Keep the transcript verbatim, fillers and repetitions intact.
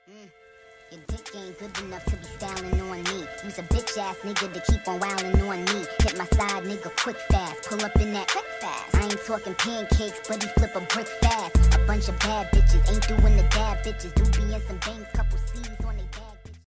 Mm. Your dick ain't good enough to be styling on me. You's a bitch ass nigga to keep on wildin' on me. Hit my side nigga quick fast, pull up in that quick fast. I ain't talking pancakes, but he flip a brick fast. A bunch of bad bitches, ain't doing the bad bitches. Do be in some bangs, couple C's